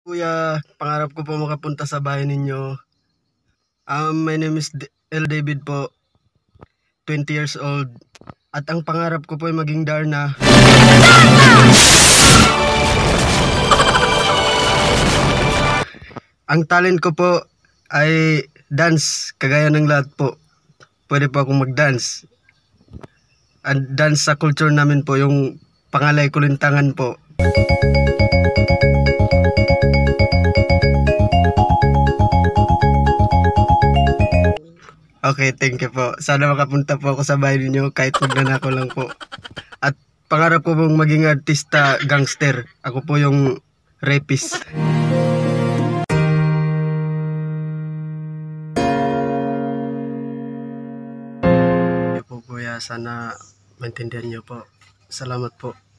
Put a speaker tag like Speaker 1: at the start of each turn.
Speaker 1: Kuya, pangarap ko po makapunta sa bahay ninyo. My name is L. David po, 20 years old. At ang pangarap ko po ay maging Darna. Ang talent ko po ay dance, kagaya ng lahat po. Pwede po akong mag-dance. Ang dance sa culture namin po, yung pangalay kulintangan po. Okay, thank you po. Sana makapunta po ako sa bahay ninyo kahit magnanakaw lang po. At pangarap ko pong maging artista gangster. Ako po yung rapist. Thank you po kuya. Sana maintindihan niyo po. Salamat po.